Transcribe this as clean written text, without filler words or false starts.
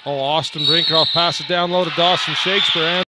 Oh, Austin Brinkerhoff passes down low to Dawson Shakespeare.